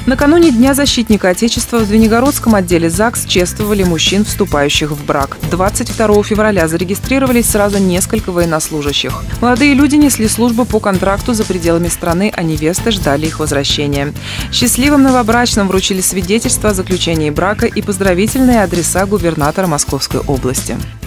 Накануне Дня защитника Отечества в Звенигородском отделе ЗАГС чествовали мужчин, вступающих в брак. 22 февраля зарегистрировались сразу несколько военнослужащих. Молодые люди несли службу по контракту за пределами страны, а невесты ждали их возвращения. Счастливым новобрачным вручили свидетельства о заключении брака и поздравительные адреса губернатора Московской области.